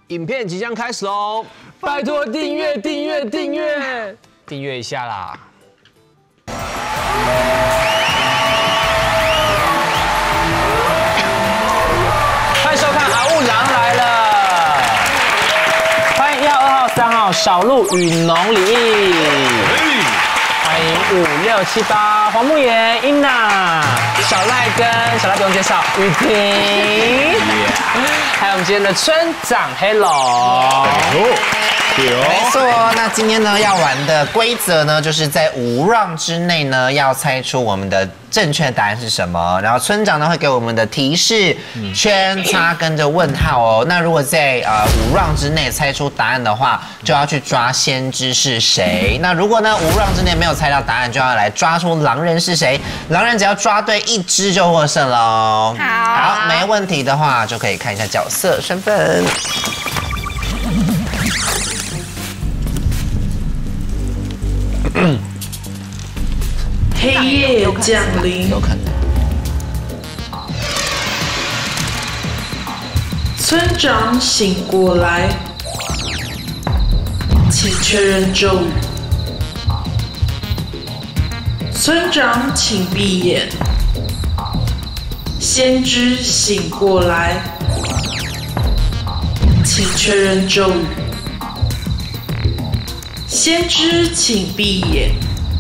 影片即将开始喽，拜托订阅一下啦！欢迎收看《阿雾狼来了》，欢迎1号、2号、3号小鹿与农里，欢迎5、6、7、8黄木妍、英娜、小赖跟小赖不用介绍，雨婷，还有我们今天的村长黑龙。 没错，那今天呢要玩的规则呢，就是在5 round 之内呢，要猜出我们的正确答案是什么。然后村长呢会给我们的提示圈、叉跟着问号哦。那如果在5 round 之内猜出答案的话，就要去抓先知是谁。那如果呢5 round 之内没有猜到答案，就要来抓出狼人是谁。狼人只要抓对1只就获胜喽。好，没问题的话就可以看一下角色身份。 黑夜降临， 有可能。 村长醒过来，请确认咒语。村长请闭眼，先知醒过来，请确认咒语。先知请闭眼。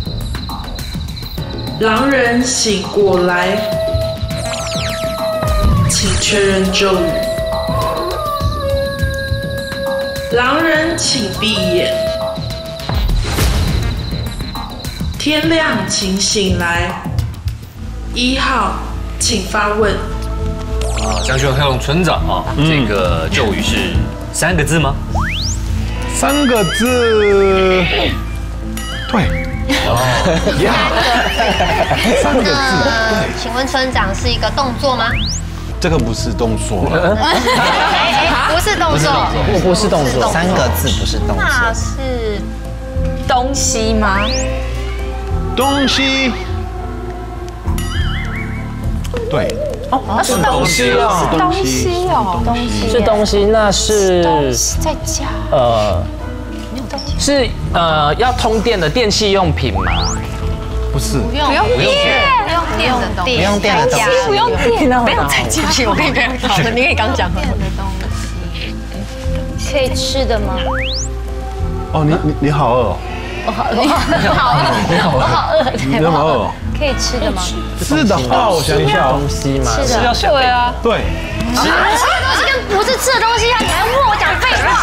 狼人醒过来，请确认咒语。狼人请闭眼。天亮请醒来。1号，请发问。 江秀黑龙村长啊，这个咒语是3个字吗 ？3个字，对。3个字。 请问村长是一个动作吗？ 这个不是动作， 不是动作， 不是动作 ，3个字不是动作。 那是东西吗？ 东西，对。 哦，是东西哦，是东西哦，东西是东西，那是在家。 是要通电的电器用品吗？ 不是， 不用电的东西， 不用电的东西， 不用电，没有再继续，我可以跟好的，你可以刚讲电的东西，可以吃的吗？ 哦，你好饿哦， 我好饿， 你好饿哦， 可以吃的吗？ 吃的话，我想一下， 东西吗？ 吃的，对啊， 对。 吃的东西跟不是吃的东西啊，你还问我讲废话？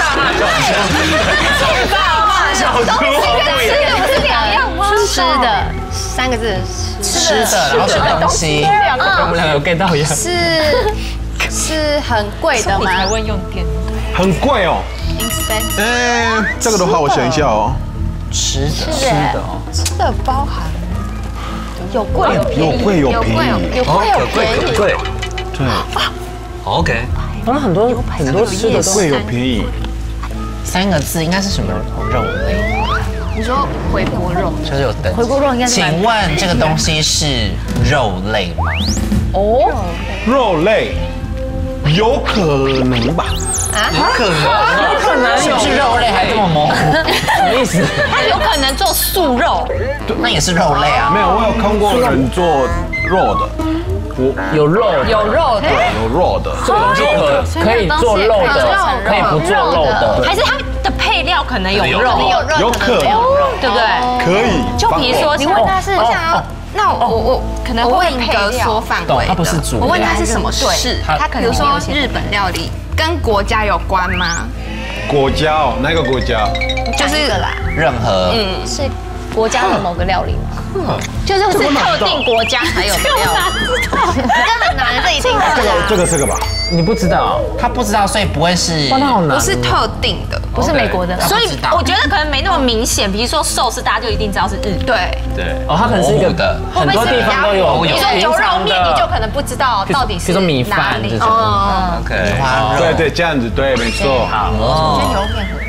东西跟吃的不是2样吗？吃的3个字， 吃的，然后是东西。 我们两个有 get 到一样。 是很贵的吗？ 才问用电， 很贵哦。这个的话我想一下哦。 吃的包含有贵有便宜， 有贵有便宜， 可贵。 对。 OK， 我们很多吃的贵有便宜。 3个字应该是什么肉类？ 你说回锅肉， 就是有等级。 回锅肉应该是。 请问这个东西是肉类吗？ 哦， 肉类，有可能吧？ 有可能，是不是肉类还这么模糊？什么意思？ 它有可能做素肉， 那也是肉类啊。 没有，我有看过人做肉的。 有肉的， 有肉的， 这个东西可以做肉的，可以不做肉的， 还是它的配料可能有肉， 有可能， 对不对？ 可以。 就比如说， 你问他是， 我想要，那我可能问一个缩范围它不是主， 我问他是什么事，他比如说日本料理跟国家有关吗？ 国家哦，哪个国家？ 就是任何， 是国家的某个料理吗？ 就是特定国家才有的料理。 这很难，这一定这个是个吧？ 你不知道， 他不知道，所以不会是。 哇，那好难。 不是特定的， 不是美国的， 所以我觉得可能没那么明显。比如说寿司，大家就一定知道是日。对， 哦，它可能是一个的， 很多地方都有。 比如说牛肉面，你就可能不知道到底是比如说米饭这种。 OK， 对，这样子对，没错。 好，我觉得牛面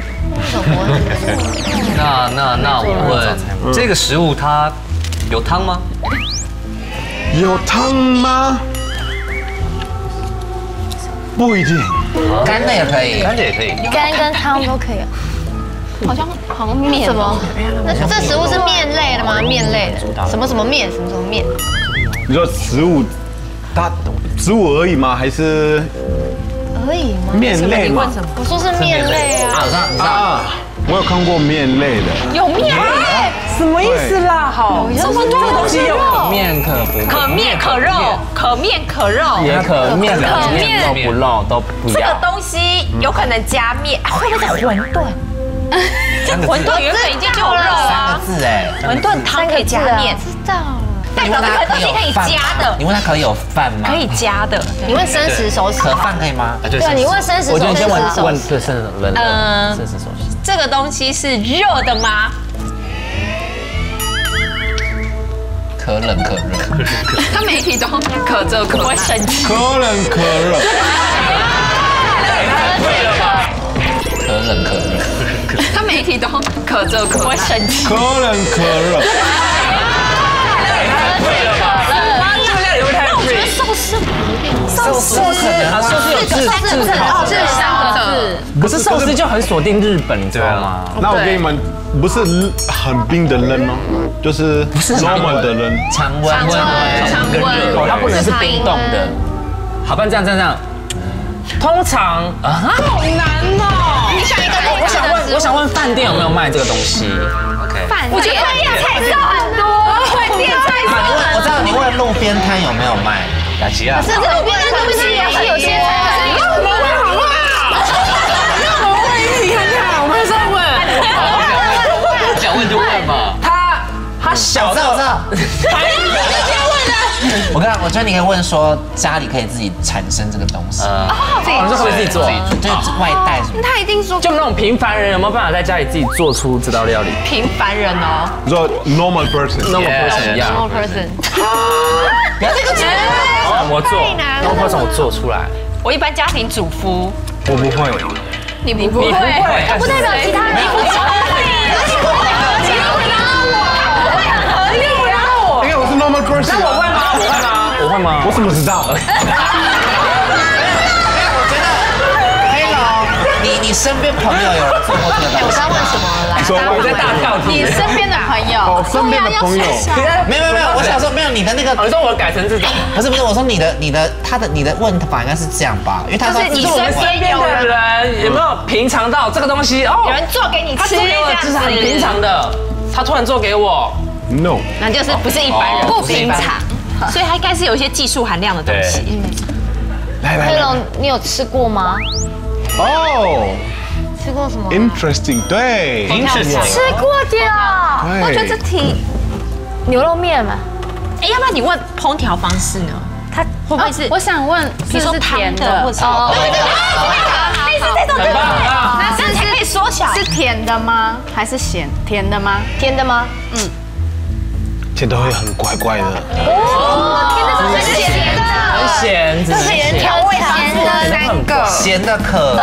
那我问，这个食物它有汤吗？ 有汤吗？不一定。 干的也可以， 干的也可以。 干跟汤都可以。好像面什么？那这食物是面类的吗？面类的，什么什么面，什么什么面？ 你说食物，它食物而已吗？还是而已吗？ 面类吗？ 我说是面类啊。 啊，我有看过面类的。 有面类？ 什么意思啦？好， 这么多东西有可面可不， 可面可肉，可面可肉， 也可面可面都不肉都不这个要。 东西有可能加面，会不会是馄饨？馄饨原本已经就有肉 3 啊个，字哎， 馄饨汤可以加面， 知道了。 代表这个东西可以加的， 你问他可以有饭吗？ 可以加的。 你问生食熟食， 可饭可以吗？ 对，你问生食熟食。 我觉得先问对生食熟食。 这个东西是热的吗？ 可冷可热。 他每一题都可这可不会生气。 可冷可热。 可冷可热。 他每一题都可这可不会生气。 可冷可热。 寿司啊，寿司有字可是寿司就很锁定日本，你知道吗？ 那我给你们，不是很冰的冷吗？就是normal的冷， 常温。 哦，它不能是冰冻的。好，不然这样。通常啊，好难哦。 你想一个， 我想问饭店有没有卖这个东西 OK， 我觉得饭店菜色很多，饭店菜色我知道你问路边摊有没有卖。 雅琪啊， 是路边的东西也是有些菜。 让我们问好不好？让我们问一题看看，我们再问。 想问就问嘛。 他小我知道。我觉得你可以问说家里可以自己产生这个东西， 你说会自己做， 就是外带什么？ 他一定说就那种平凡人有没有办法在家里自己做出这道料理平凡人哦。 你说 normal person， ？Normal person 一样。 Normal person。 不要这个我做 Normal person 我做出来。 我一般家庭主妇， 我不会。 你不会， 不代表其他人不因为我是 normal person。 那我会吗？我会吗？ 我怎么知道？ 黑龙，你身边朋友有人做过这个东西？ 我刚问什么来？ 我在大跳题。 你身边的朋友， 哦，身边的朋友。 没有，我想说没有你的那个， 你说我改成这种， 不是，我说你的问法应该是这样吧？因为他说你我们身边的人有没有平常到这个东西？哦， 有人做给你吃， 他做给我这是很平常的，他突然做给我。 No， 那就是不是一般人，不平常，所以它应该是有一些技术含量的东西。 黑龙，你有吃过吗？ 哦吃过什么 ，interesting， 对， 吃过的。 我觉得这题牛肉面嘛。 哎，要不然你问烹调方式呢？它会不会是？ 我想问， 比如说甜的，或者哦， 类似这种，对不对？那这样才可以缩小。 是甜的吗？还是咸？甜的吗？ 甜的吗？ 甜的会很怪怪的。 哦，甜的是咸的， 很咸，只能咸。 调味咸的 3个， 咸的可。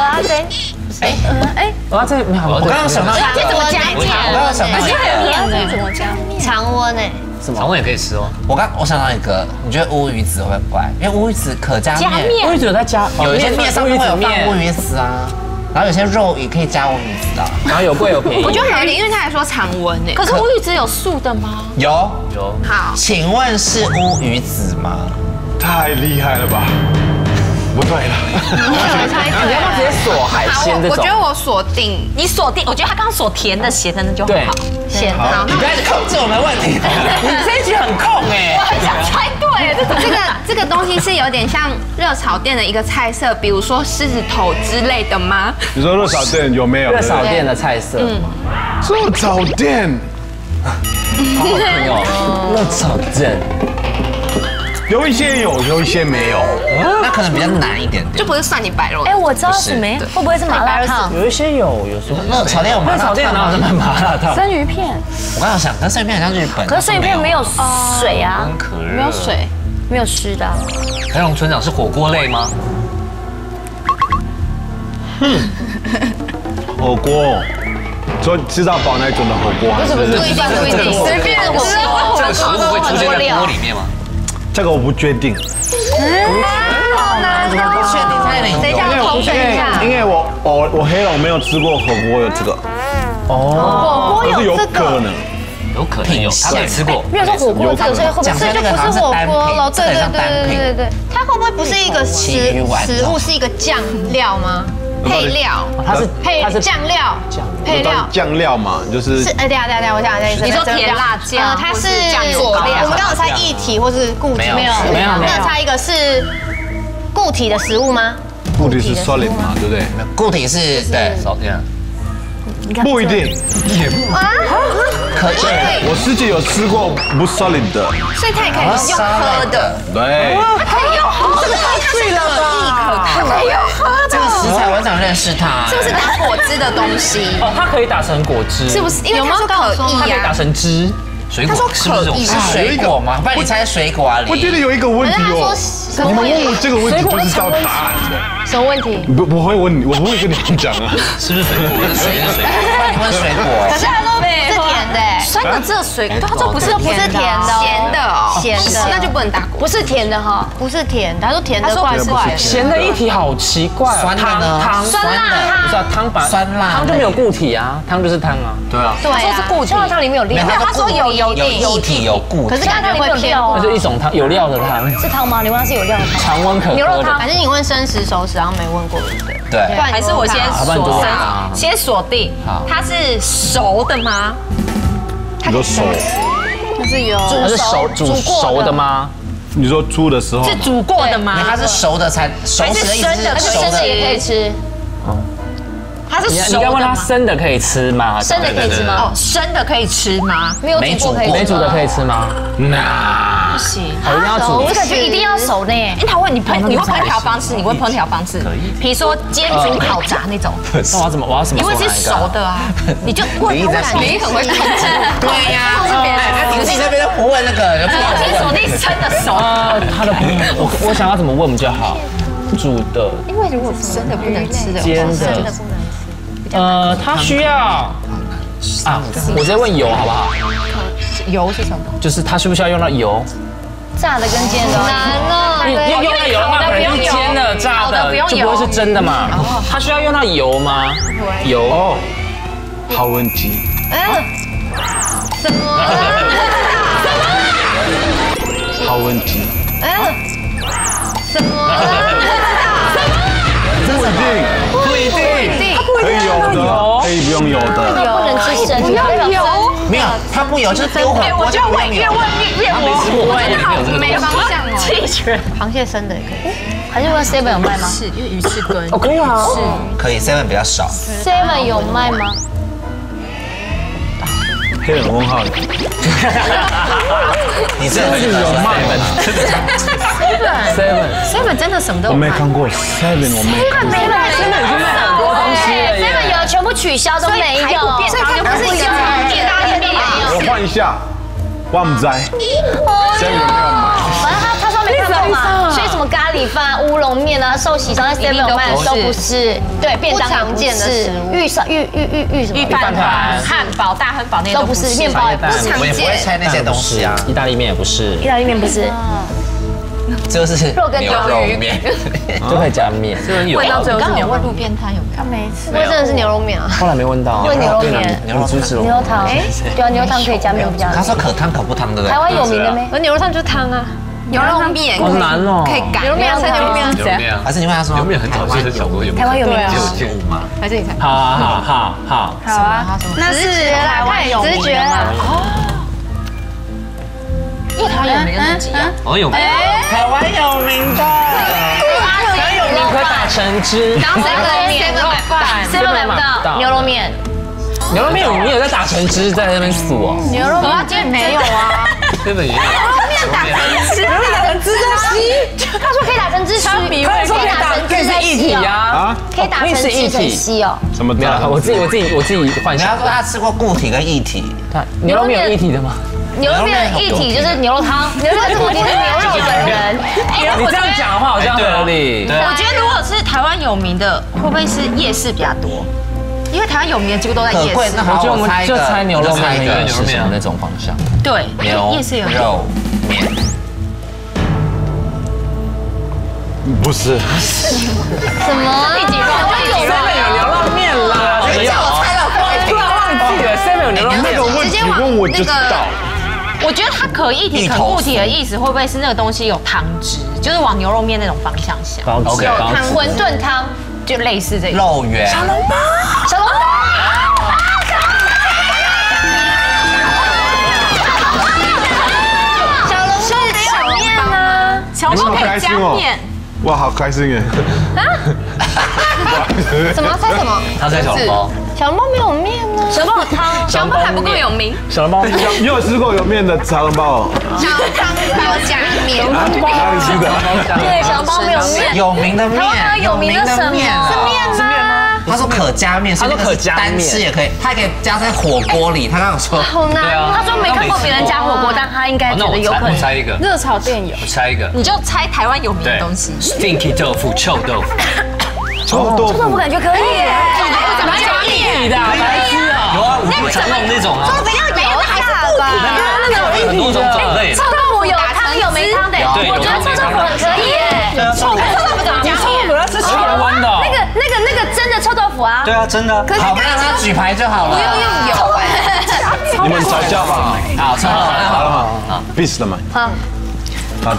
这没好。 我刚刚想到， 这怎么加面？ 我刚刚想到一个， 怎么加面？常温诶。 常温也可以吃哦。 我想到一个，你觉得乌鱼子会不会怪？因为乌鱼子可加面， 乌鱼子有在加， 有一些面上面会有放乌鱼子啊，然后有些肉也可以加乌鱼子啊。 然后有贵有便宜。 我觉得合理，因为他还说常温诶。 可是乌鱼子有素的吗？ 有。 好， 请问是乌鱼子吗？ 太厉害了吧？不对了。 你要不要直接锁海鲜这种？ 我觉得我锁定， 你锁定，我觉得他刚刚锁甜的、咸的那就很好。 咸的。 你不要一直控制我们的问题。 你这一局很控哎。 很想猜对， 这个东西是有点像热炒店的一个菜色，比如说狮子头之类的吗？ 你说热炒店有没有？ 热炒店的菜色。 热炒店。 好朋友，热炒店。 有一些有，有一些没有。 那可能比较难一点点。 就不是蒜泥白肉。 哎，我知道什么，会不会是麻辣烫？ 有一些有，有时候热炒店有麻辣烫。 热炒店哪有什么麻辣烫？ 生鱼片。 我刚刚想，跟生鱼片很像日本。 可是生鱼片没有水啊， 没有水， 没有湿的。 黑龙村长是火锅类吗？ 火锅，说吃到饱那种的火锅。 不是，不一定，随便的火锅。 这个食物会出现在锅里面吗？ 这个我不确定。 好难怎么不确定蔡林？ 等一下，我评一下。 因为我黑龙没有吃过火锅有这个， 火锅可是有有这个， 可能。 有可能有，他没吃过。 没有说火锅这个，所以会不会这就不是火锅了？对对对对对对，它会不会不是一个食物，是一个酱料吗？配料， 它是酱料，配料。 酱料嘛，就是等下，我想一下， 你说甜辣酱， 它是酱油膏。 我们刚刚猜液体或是固体， 没有。 那猜一个是固体的食物吗？ 固体是 solid 嘛，对不对？ 固体是对， 少见。 不一定， 可以。 我自己有吃过不 solid 的， 所以它也可以用喝的。 对。 可以用喝的，太对了吧？可以用喝的。 这个食材我想认识它， 是不是打果汁的东西？ 哦，它可以打成果汁， 是不是？因为它说可以它可以打成汁。 水果是不是这种？ 是水果吗？不然你猜水果啊？ 我觉得有一个问题哦，你们问我这个问题就知道答案的。 什么问题？ 不会问你，我不会跟你们讲啊。 是不是水果？水是水果。 你问水果。 可是它都是甜的， 酸的只有水果，它这不是甜的， 咸的哦， 咸的， 那就不能打果。 不是甜的哈，不是甜的，他说甜的怪怪的。 咸的液体好奇怪， 酸的呢？ 酸辣不是汤吧？ 酸辣汤就没有固体啊，汤就是汤啊。 对啊。 对，说是固体，酸辣汤里面有料。 他说有液体有固体， 可是刚才会偏那就一种汤有料的汤。 是汤吗？你问它是有料的汤， 常温可喝的。 牛肉汤，还是你问生食熟食，然后没问过对不对？ 对。 还是我先锁定，它是熟的吗？ 你说熟？ 它是有， 它是煮熟的吗？ 你说煮的时候是煮过的吗？ 它是熟的才熟食的意思是熟的也可以吃。 它是熟的吗？ 你该问他生的可以吃吗？ 生的可以吃吗？ 哦，生的可以吃吗？ 没有煮过可以吃吗？ 没煮的可以吃吗？ 那不行， 一定要煮。 我感觉一定要熟呢。 他问你问烹调方式，你问烹调方式，比如说煎、煮、烤、炸那种。 那我要怎么？ 因为是熟的啊，你就问。你很会控制。 对呀，你自己那边都不问那个， 先锁定生的熟。 他的我想要怎么问比较好？煮的。 因为如果生的不能吃的， 煎的。它需要啊，我直接问油好不好？ 油是什么？ 就是它需不需要用到油？ 炸的跟煎的难哦。 用到油的话，可能是煎的、炸的，就不会是真的嘛。它需要用到油吗？油哦， 好问题。 什么？ 好问题。 什么？ 不一定。可以有的，可以不用有的。 不能吃生的， 不要油。 没有，它不有，就是丢火锅。 我就问越模糊，没方向哦。弃权。 螃蟹生的也可以，还是问 Seven 有卖吗？ 是，因为鱼翅羹。 可以啊， 是可以 ，7比较少。 7有卖吗？ 黑人问号。 你真的是有卖 ？7真的什么都有。 我没看过7，我没看过。 7 已经卖很多东西了耶。 7有全部取消都没有， 所以它不是一个店，大店面也有。 我换一下，我不知道。7没有买。 反正他说没看过嘛，所以什么咖喱饭、乌龙面啊、寿喜烧在7有卖的都不是，对，便当常见的食物，玉什么御饭团、汉堡、大汉堡那些都不是，面包也不是， 我也不会猜那些东西啊。 意大利面也不是， 意大利面不是， 就是肉跟牛肉面， 就可以加面。 问到最后是牛肉路边摊有没有？ 他没吃，我真的是牛肉面啊。 后来没问到， 问牛肉面、 牛肉猪牛肉汤，对啊，牛肉汤可以加面比较。 他说可汤可不汤，对不对？ 台湾有名的没？ 我牛肉汤就是汤啊。 牛肉面好难哦， 可以改牛肉面，牛肉面牛肉面啊， 还是你问他说牛肉面很早就是小时候有， 台湾有名啊， 只有吗？ 还是你猜？ 好好啊，那是台湾有名的嘛？ 因为台湾有名的那几样， 好有名， 台湾有名的， 很有名，可以打成汁。 然后7买不到牛肉面。 牛肉面你有在打成汁在那边数哦？ 牛肉面今天没有啊， 真的也有。 牛肉面打成汁在吸，他说可以打成汁吸，可以打成汁在吸啊， 可以打成汁在吸哦。 什么？ 没有，我自己幻想。 他说他吃过固体跟液体， 牛肉面有液体的吗？ 牛肉面的液体就是牛肉汤，牛肉面固体是牛肉本人。 你这样讲的话好像合理。 我觉得如果是台湾有名的，会不会是夜市比较多？因为台湾有名的几乎都在夜市。 那好，我们就猜牛肉面那个是什么那种方向？ 对， 牛夜市有肉面。 不是， 什么？ 第几关就有 ？7有牛肉面啦， 叫我猜到突然忘记了7有牛肉面。 那个问题问我就知道。 我觉得它可一体可固体的意思，会不会是那个东西有汤汁，就是往牛肉面那种方向想？ 有汤馄饨汤，就类似这个。 肉圆。 小笼包。小笼包。小笼可以加面， 哇，好开心耶！ 什么猜什么？ 他猜小笼包， 小笼包没有面呢。 小笼包有汤，小笼包还不够有名。 小笼包， 你有吃过有面的小笼包？ 小汤包加面。 哪里吃的？ 对，小笼包没有面。 有名的面， 有名的什么？是面吗？ 他说可加面， 他说可加面， 单吃也可以，他可以加在火锅里。他刚刚说， 好难。 他说没看过别人加火锅，但他应该觉得有可能。 我猜一个， 热炒店有。 我猜一个， 你就猜台湾有名的东西。 Stinky 豆腐，臭豆腐。 臭豆腐感觉可以耶。 怎么加面的？白痴啊！ 有啊，我常弄那种啊。 不要有还是不吧？ 很多种种类。 臭豆腐有汤有没汤的？ 对， 我觉得臭豆腐很可以耶。臭豆腐怎么加面？ 我要吃全温的。 那个真的臭豆腐啊。 对啊，真的。 好，我们让他举牌就好了。 不用用油哎。 你们吵架吧。 好，抽好了吗？ 好 ，peace 了吗？ 好。 好。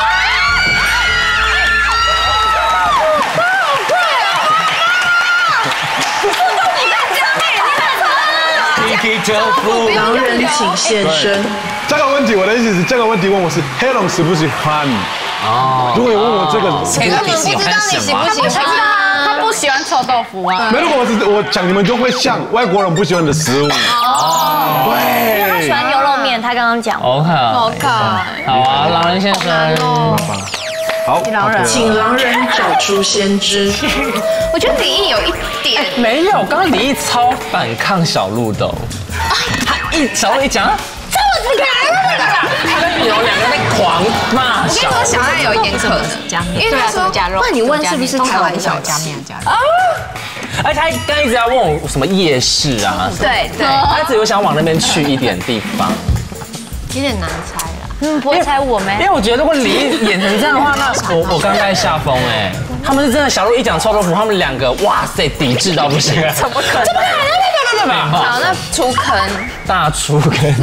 狼人请现身。 这个问题，我的意思是，这个问题问我是黑龙喜不喜欢？哦。如果你问我这个， 谁都不喜欢什么？ 他不喜欢臭豆腐啊。 没，如果我讲，你们就会像外国人不喜欢的食物。哦。对。 他喜欢牛肉面，他刚刚讲。 OK。好啊，狼人现身。 好， 请狼人找出先知。 我觉得李毅有一点没有，刚刚李毅超反抗小鹿的，小鹿一讲，这么不可能，他跟有两个在狂骂。 我跟你说，小爱有一点可能加面，因为他说加肉，不然你问是不是台湾小加面加肉？ 而且他刚一直在问我什么夜市啊， 对， 他一直有想往那边去一点地方， 有点难猜啦。 不会猜我没？ 因为我觉得如果李毅演成这样的话，那我刚在下风哎。他们是真的，小鹿一讲臭豆腐，他们两个哇塞抵制到不行。 怎么可能？好，那出坑， 大出坑。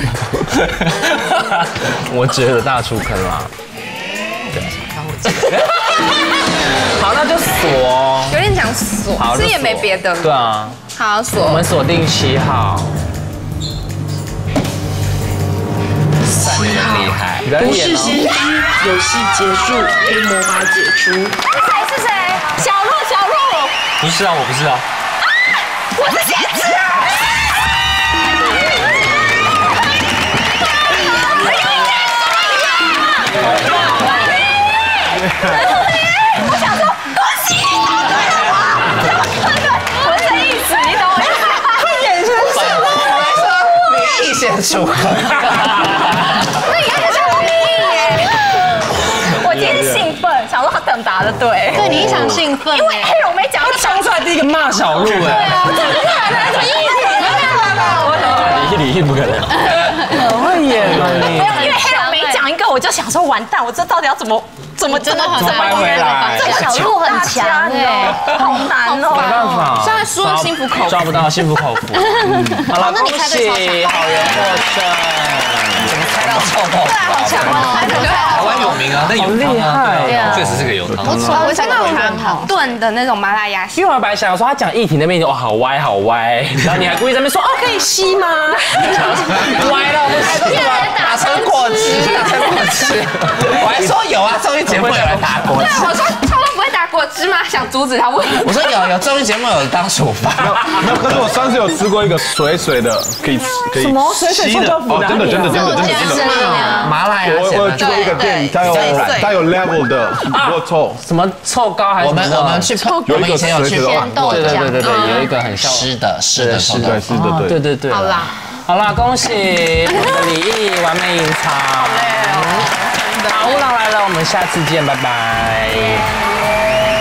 我觉得大出坑啦。好，那就锁。 有点讲锁，这也没别的了。 对啊。 好，锁。 我们锁定7号。 厉害， 不是先知，游戏结束，黑魔法解除。 是谁？小鹿。 不是啊，我不是啊。 我是先知啊！我想说，恭喜你答对了我的意思，你懂我意思？他眼神是我还说你意显出。 我今天兴奋，想说他可能答得对。 对，你想兴奋， 因为黑龙没讲， 他冲出来第一个骂小鹿哎。对啊，这不可能，什么意思？李毅不可能。很会演啊你。 没有，因为黑龙没讲一个，我就想说完蛋，我这到底要怎么掰回来？ 这个小鹿很强哎， 好难哦。 没办法， 现在输了心服口服， 抓不到心服口服。好了，恭喜好人获胜。 怎么猜到臭豆腐？ 对啊，好强哦！ 台湾有名啊，但有汤啊，确实是个有汤。 不错，我猜到汤好炖的那种麻辣鸭血。 因为我本来想说他讲议题那边哇好歪，然后你还故意在那边说可以吸吗？歪到不行， 打成果汁，我还说有啊，综艺节目有人打果汁。 对，我说臭豆腐会打果汁吗？想阻止他问。 我说有综艺节目有当处罚。 没有，可是我上次有吃过一个水的，可以什么水臭豆腐？ 真的。 麻辣鸭血。 我有去过一个店，它有 level 的锅臭。 什么臭糕还是？我们去，我们以前有去过。 对，有一个很湿的。 对。好啦，恭喜我们李毅完美隐藏。好累哦。好，乌狼来了，我们下次见，拜拜。